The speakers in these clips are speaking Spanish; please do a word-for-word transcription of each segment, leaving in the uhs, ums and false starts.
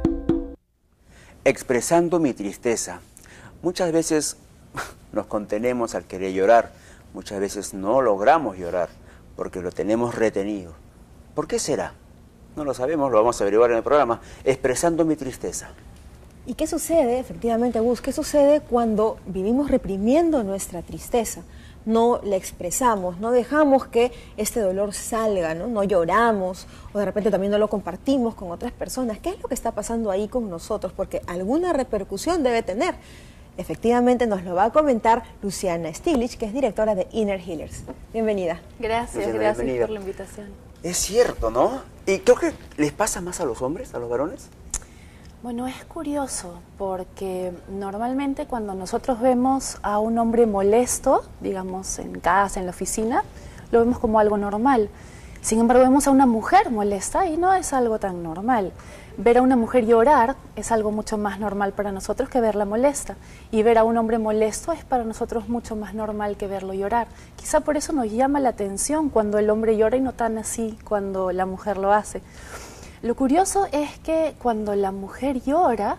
Expresando mi tristeza. Muchas veces nos contenemos al querer llorar, muchas veces no logramos llorar porque lo tenemos retenido. ¿Por qué será? No lo sabemos, lo vamos a averiguar en el programa. Expresando mi tristeza. ¿Y qué sucede, efectivamente, Gus? ¿Qué sucede cuando vivimos reprimiendo nuestra tristeza? No la expresamos, no dejamos que este dolor salga, ¿no? No lloramos o de repente también no lo compartimos con otras personas. ¿Qué es lo que está pasando ahí con nosotros? Porque alguna repercusión debe tener. Efectivamente nos lo va a comentar Luciana Stiglitz, que es directora de Inner Healers. Bienvenida. Gracias, Luciana, gracias bienvenida. por la invitación. Es cierto, ¿no? Y creo que les pasa más a los hombres, a los varones. Bueno, es curioso porque normalmente cuando nosotros vemos a un hombre molesto, digamos en casa, en la oficina, lo vemos como algo normal. Sin embargo, vemos a una mujer molesta y no es algo tan normal. Ver a una mujer llorar es algo mucho más normal para nosotros que verla molesta. Y ver a un hombre molesto es para nosotros mucho más normal que verlo llorar. Quizá por eso nos llama la atención cuando el hombre llora y no tan así cuando la mujer lo hace. Lo curioso es que cuando la mujer llora,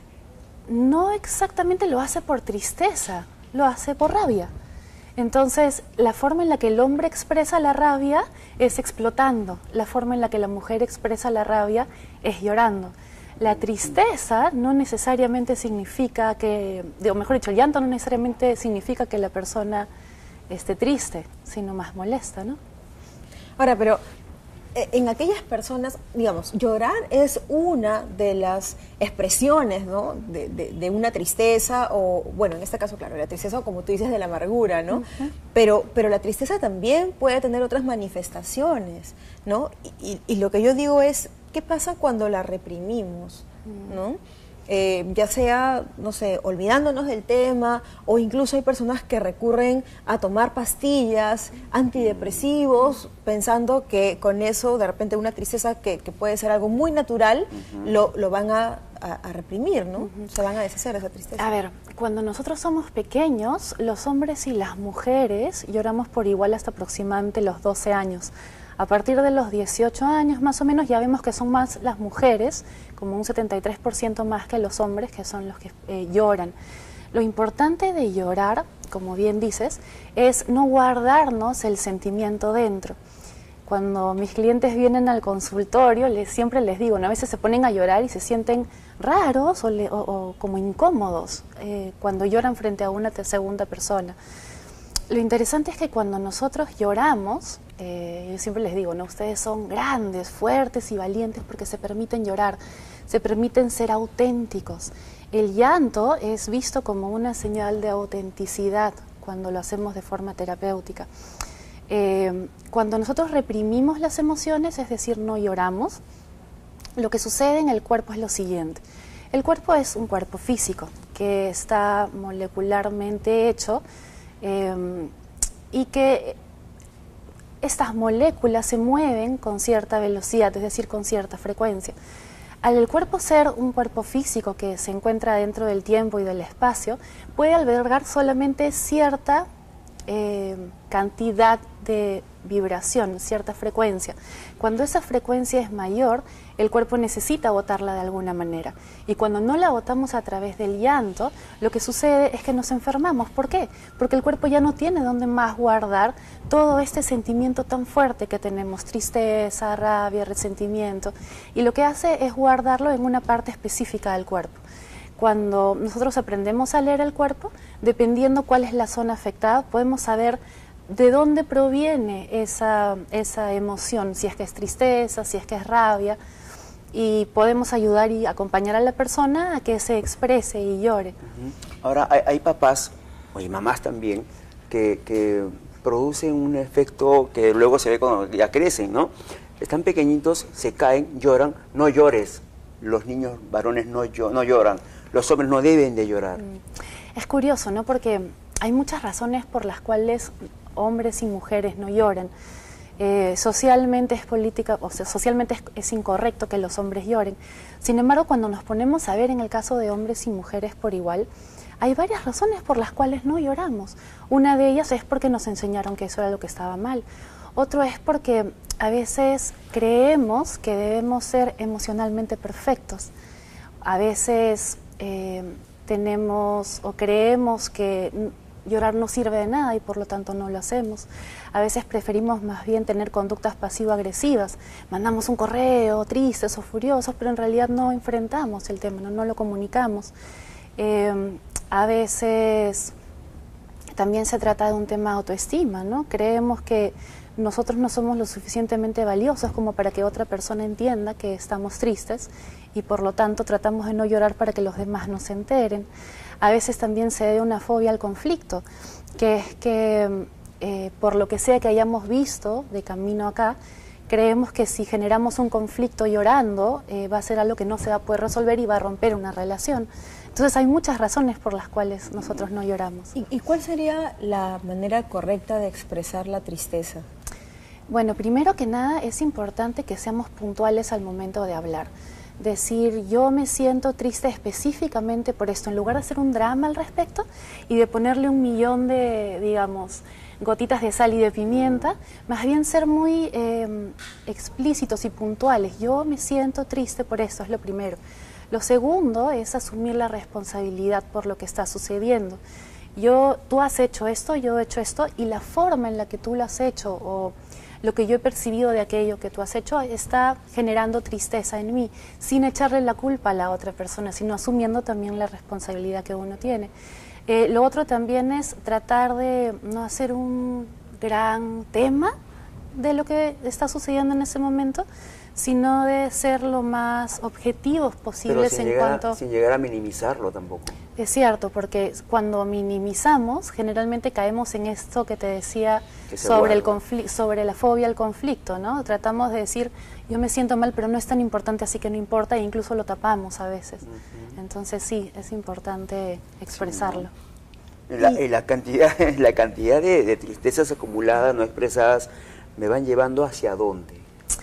no exactamente lo hace por tristeza, lo hace por rabia. Entonces, la forma en la que el hombre expresa la rabia es explotando, la forma en la que la mujer expresa la rabia es llorando. La tristeza no necesariamente significa que, o mejor dicho, el llanto no necesariamente significa que la persona esté triste, sino más molesta, ¿no? Ahora, pero en aquellas personas, digamos, llorar es una de las expresiones, ¿no? de, de, de una tristeza o, bueno, en este caso, claro, la tristeza, como tú dices, de la amargura, ¿no? Uh-huh. pero, pero la tristeza también puede tener otras manifestaciones, ¿no? Y, y, y lo que yo digo es, ¿qué pasa cuando la reprimimos, ¿no? Eh, ya sea, no sé, olvidándonos del tema, o incluso hay personas que recurren a tomar pastillas, antidepresivos, pensando que con eso, de repente, una tristeza que, que puede ser algo muy natural, uh-huh. lo, lo van a, a, a reprimir, ¿no? Uh-huh. Se van a deshacer de esa tristeza. A ver, cuando nosotros somos pequeños, los hombres y las mujeres lloramos por igual hasta aproximadamente los doce años. A partir de los dieciocho años más o menos ya vemos que son más las mujeres, como un setenta y tres por ciento más que los hombres, que son los que eh, lloran. Lo importante de llorar, como bien dices, es no guardarnos el sentimiento dentro. Cuando mis clientes vienen al consultorio, les, siempre les digo, ¿no? A veces se ponen a llorar y se sienten raros o, le, o, o como incómodos eh, cuando lloran frente a una segunda persona. Lo interesante es que cuando nosotros lloramos, eh, yo siempre les digo, ¿no? Ustedes son grandes, fuertes y valientes porque se permiten llorar, se permiten ser auténticos. El llanto es visto como una señal de autenticidad cuando lo hacemos de forma terapéutica. Eh, cuando nosotros reprimimos las emociones, es decir, no lloramos, lo que sucede en el cuerpo es lo siguiente. El cuerpo es un cuerpo físico que está molecularmente hecho Eh, y que estas moléculas se mueven con cierta velocidad, es decir, con cierta frecuencia. Al el cuerpo ser un cuerpo físico que se encuentra dentro del tiempo y del espacio, puede albergar solamente cierta eh, cantidad de vibración, cierta frecuencia. Cuando esa frecuencia es mayor, el cuerpo necesita botarla de alguna manera. Y cuando no la botamos a través del llanto, lo que sucede es que nos enfermamos. ¿Por qué? Porque el cuerpo ya no tiene dónde más guardar todo este sentimiento tan fuerte que tenemos, tristeza, rabia, resentimiento, y lo que hace es guardarlo en una parte específica del cuerpo. Cuando nosotros aprendemos a leer el cuerpo, dependiendo cuál es la zona afectada, podemos saber de dónde proviene esa, esa emoción, si es que es tristeza, si es que es rabia, y podemos ayudar y acompañar a la persona a que se exprese y llore. Uh-huh. Ahora, hay, hay papás, o hay mamás también, que, que producen un efecto que luego se ve cuando ya crecen, ¿no? Están pequeñitos, se caen, lloran, no llores. Los niños varones no, no lloran, los hombres no deben de llorar. Es curioso, ¿no? Porque hay muchas razones por las cuales hombres y mujeres no lloran. Eh, socialmente es política, o sea, socialmente es, es incorrecto que los hombres lloren. Sin embargo, cuando nos ponemos a ver en el caso de hombres y mujeres por igual, hay varias razones por las cuales no lloramos. Una de ellas es porque nos enseñaron que eso era lo que estaba mal. Otro es porque a veces creemos que debemos ser emocionalmente perfectos. a veces eh, tenemos o creemos que llorar no sirve de nada y por lo tanto no lo hacemos. A veces preferimos más bien tener conductas pasivo-agresivas. Mandamos un correo tristes o furiosos, pero en realidad no enfrentamos el tema, no, no lo comunicamos. Eh, a veces también se trata de un tema de autoestima, ¿no? Creemos que nosotros no somos lo suficientemente valiosos como para que otra persona entienda que estamos tristes y por lo tanto tratamos de no llorar para que los demás no se enteren. A veces también se debe una fobia al conflicto, que es que eh, por lo que sea que hayamos visto de camino acá, creemos que si generamos un conflicto llorando eh, va a ser algo que no se va a poder resolver y va a romper una relación. Entonces hay muchas razones por las cuales nosotros no lloramos. ¿Y, y cuál sería la manera correcta de expresar la tristeza? Bueno, primero que nada es importante que seamos puntuales al momento de hablar. Decir, yo me siento triste específicamente por esto, en lugar de hacer un drama al respecto y de ponerle un millón de, digamos, gotitas de sal y de pimienta, más bien ser muy eh, explícitos y puntuales. Yo me siento triste por esto, es lo primero. Lo segundo es asumir la responsabilidad por lo que está sucediendo. Yo, tú has hecho esto, yo he hecho esto, y la forma en la que tú lo has hecho o lo que yo he percibido de aquello que tú has hecho está generando tristeza en mí, sin echarle la culpa a la otra persona, sino asumiendo también la responsabilidad que uno tiene. Eh, lo otro también es tratar de no hacer un gran tema de lo que está sucediendo en ese momento, sino de ser lo más objetivos posibles. Pero sin en llegar, cuanto... sin llegar a minimizarlo tampoco. Es cierto, porque cuando minimizamos, generalmente caemos en esto que te decía sobre, el confli- sobre la fobia al conflicto, ¿no? Tratamos de decir, yo me siento mal, pero no es tan importante, así que no importa, e incluso lo tapamos a veces. Uh-huh. Entonces sí, es importante expresarlo. Sí, ¿no? La, y... la cantidad, la cantidad de, de tristezas acumuladas, no expresadas, me van llevando ¿hacia dónde?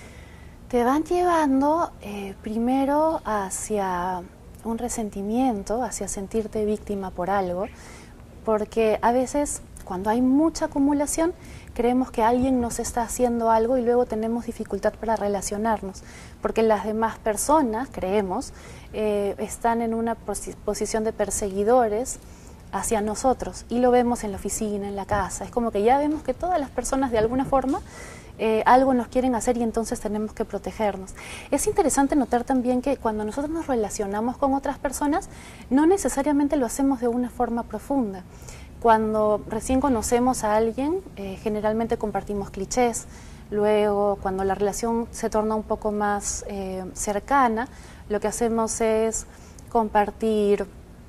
Te van llevando eh, primero hacia un resentimiento, hacia sentirte víctima por algo, porque a veces cuando hay mucha acumulación creemos que alguien nos está haciendo algo y luego tenemos dificultad para relacionarnos, porque las demás personas, creemos, eh, están en una posi- posición de perseguidores hacia nosotros y lo vemos en la oficina, en la casa. Es como que ya vemos que todas las personas de alguna forma Eh, algo nos quieren hacer y entonces tenemos que protegernos. Es interesante notar también que cuando nosotros nos relacionamos con otras personas, no necesariamente lo hacemos de una forma profunda. Cuando recién conocemos a alguien, eh, generalmente compartimos clichés. Luego, cuando la relación se torna un poco más eh, cercana, lo que hacemos es compartir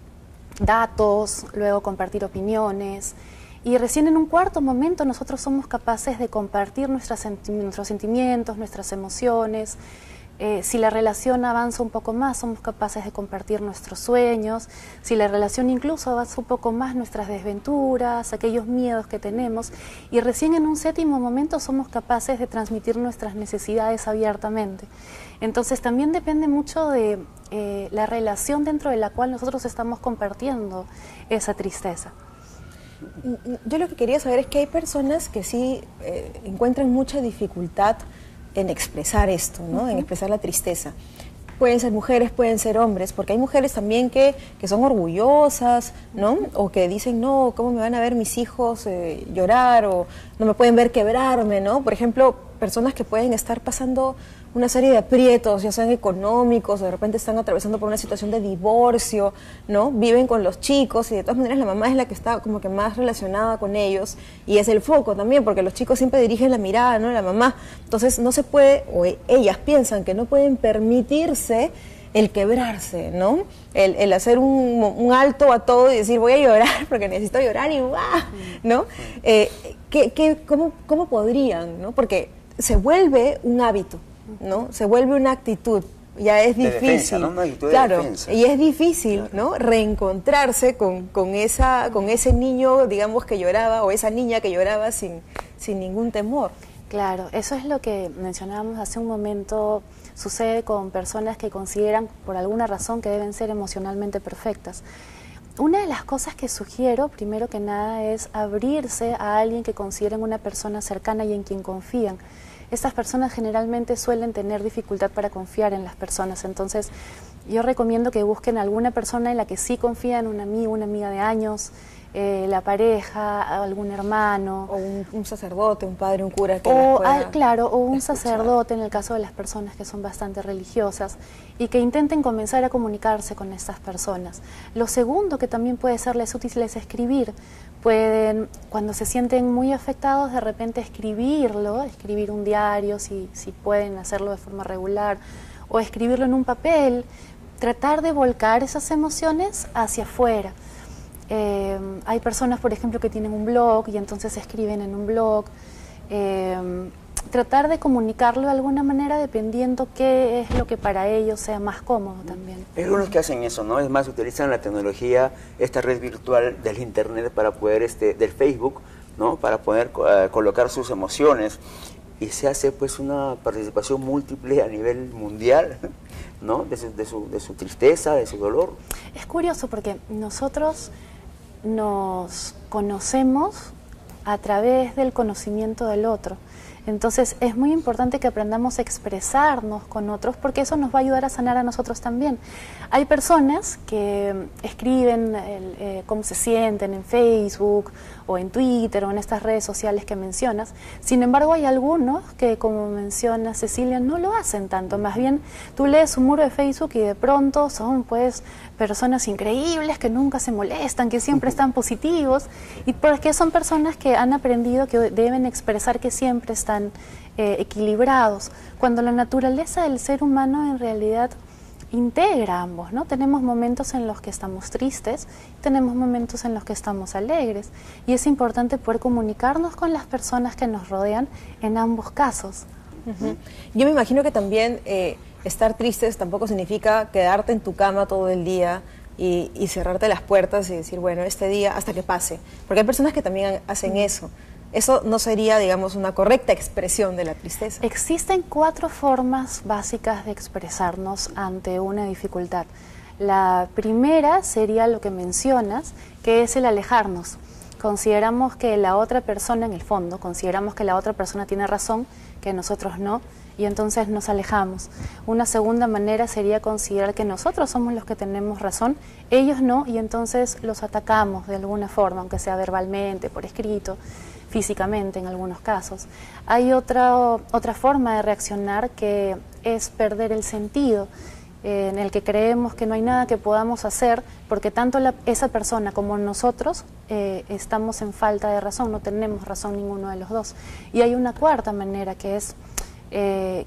datos, luego compartir opiniones. Y recién en un cuarto momento nosotros somos capaces de compartir nuestras senti- nuestros sentimientos, nuestras emociones. Eh, si la relación avanza un poco más, somos capaces de compartir nuestros sueños. Si la relación incluso avanza un poco más, nuestras desventuras, aquellos miedos que tenemos. Y recién en un séptimo momento somos capaces de transmitir nuestras necesidades abiertamente. Entonces también depende mucho de eh, la relación dentro de la cual nosotros estamos compartiendo esa tristeza. Yo lo que quería saber es que hay personas que sí eh, encuentran mucha dificultad en expresar esto, ¿no? Uh-huh. En expresar la tristeza. Pueden ser mujeres, pueden ser hombres, porque hay mujeres también que, que son orgullosas, ¿no? O que dicen, no, ¿cómo me van a ver mis hijos eh, llorar? O no me pueden ver quebrarme, ¿no? Por ejemplo, personas que pueden estar pasando una serie de aprietos, ya sean económicos, o de repente están atravesando por una situación de divorcio, ¿no? Viven con los chicos y de todas maneras la mamá es la que está como que más relacionada con ellos y es el foco también, porque los chicos siempre dirigen la mirada, ¿no? La mamá. Entonces no se puede, o ellas piensan que no pueden permitirse el quebrarse, ¿no? El, el hacer un, un alto a todo y decir voy a llorar porque necesito llorar y ¡guau! ¿No? Eh, ¿qué, qué, cómo, ¿Cómo podrían, ¿no? Porque se vuelve un hábito, ¿no? Se vuelve una actitud, ya es difícil. De defensa, ¿no? Una actitud de claro, defensa. Y es difícil, claro, ¿no? Reencontrarse con, con, esa, con ese niño, digamos, que lloraba, o esa niña que lloraba sin, sin ningún temor. Claro, eso es lo que mencionábamos hace un momento, sucede con personas que consideran por alguna razón que deben ser emocionalmente perfectas. Una de las cosas que sugiero, primero que nada, es abrirse a alguien que consideren una persona cercana y en quien confían. Estas personas generalmente suelen tener dificultad para confiar en las personas, entonces yo recomiendo que busquen a alguna persona en la que sí confían, un amigo, una amiga de años, eh, la pareja, algún hermano. O un, un sacerdote, un padre, un cura que o, las pueda ah, claro, o un escuchar. sacerdote en el caso de las personas que son bastante religiosas y que intenten comenzar a comunicarse con estas personas. Lo segundo que también puede serles útil es escribir. Pueden, cuando se sienten muy afectados, de repente escribirlo, escribir un diario si, si pueden hacerlo de forma regular, o escribirlo en un papel, tratar de volcar esas emociones hacia afuera. Eh, hay personas, por ejemplo, que tienen un blog y entonces escriben en un blog. Eh, tratar de comunicarlo de alguna manera dependiendo qué es lo que para ellos sea más cómodo también. Hay algunos que hacen eso, ¿no? Es más, utilizan la tecnología, esta red virtual del internet para poder, este, del Facebook, ¿no? Para poder uh, colocar sus emociones y se hace pues una participación múltiple a nivel mundial, ¿no? De su, de su, de su tristeza, de su dolor. Es curioso porque nosotros nos conocemos a través del conocimiento del otro. Entonces es muy importante que aprendamos a expresarnos con otros porque eso nos va a ayudar a sanar a nosotros también. Hay personas que escriben el, eh, cómo se sienten en Facebook o en Twitter o en estas redes sociales que mencionas. Sin embargo, hay algunos que, como menciona Cecilia, no lo hacen tanto. Más bien, tú lees un muro de Facebook y de pronto son pues personas increíbles que nunca se molestan, que siempre están positivos, y porque son personas que han aprendido que deben expresar que siempre están eh, equilibrados, cuando la naturaleza del ser humano en realidad integra ambos, ¿no? Tenemos momentos en los que estamos tristes, tenemos momentos en los que estamos alegres, y es importante poder comunicarnos con las personas que nos rodean en ambos casos. Uh-huh. Yo me imagino que también eh, estar tristes tampoco significa quedarte en tu cama todo el día y, y cerrarte las puertas y decir, bueno, este día hasta que pase, porque hay personas que también hacen eso. Eso no sería, digamos, una correcta expresión de la tristeza. Existen cuatro formas básicas de expresarnos ante una dificultad. La primera sería lo que mencionas, que es el alejarnos. Consideramos que la otra persona, en el fondo, consideramos que la otra persona tiene razón, que nosotros no, y entonces nos alejamos. Una segunda manera sería considerar que nosotros somos los que tenemos razón, ellos no, y entonces los atacamos de alguna forma, aunque sea verbalmente, por escrito, físicamente en algunos casos. Hay otra, otra forma de reaccionar que es perder el sentido, eh, en el que creemos que no hay nada que podamos hacer porque tanto la, esa persona como nosotros eh, estamos en falta de razón, no tenemos razón ninguno de los dos. Y hay una cuarta manera que es, eh,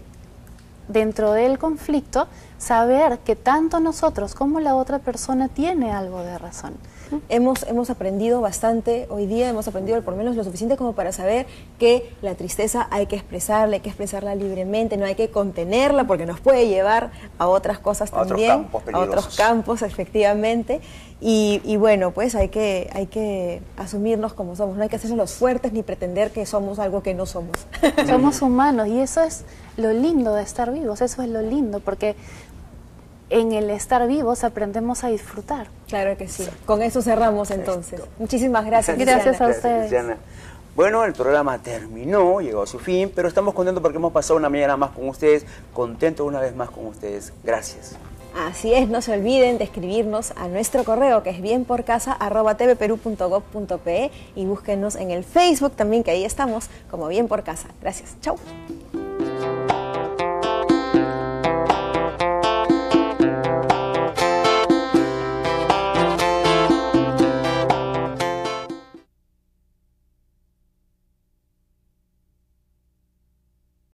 dentro del conflicto, saber que tanto nosotros como la otra persona tiene algo de razón. Hemos, hemos aprendido bastante hoy día, hemos aprendido por lo menos lo suficiente como para saber que la tristeza hay que expresarla, hay que expresarla libremente, no hay que contenerla porque nos puede llevar a otras cosas a también, otros campos peligrosos. a otros campos, efectivamente. Y, y bueno, pues hay que, hay que asumirnos como somos, no hay que hacernos los fuertes ni pretender que somos algo que no somos. Somos humanos y eso es lo lindo de estar vivos, eso es lo lindo, porque en el estar vivos aprendemos a disfrutar. Claro que sí. Con eso cerramos entonces. Esto. Muchísimas gracias, Gracias Luciana. a ustedes. Gracias, Luciana. Bueno, el programa terminó, llegó a su fin, pero estamos contentos porque hemos pasado una mañana más con ustedes, contentos una vez más con ustedes. Gracias. Así es, no se olviden de escribirnos a nuestro correo que es bienporcasa arroba tvperú punto gov punto pe y búsquenos en el Facebook también, que ahí estamos como Bien por Casa. Gracias. Chau.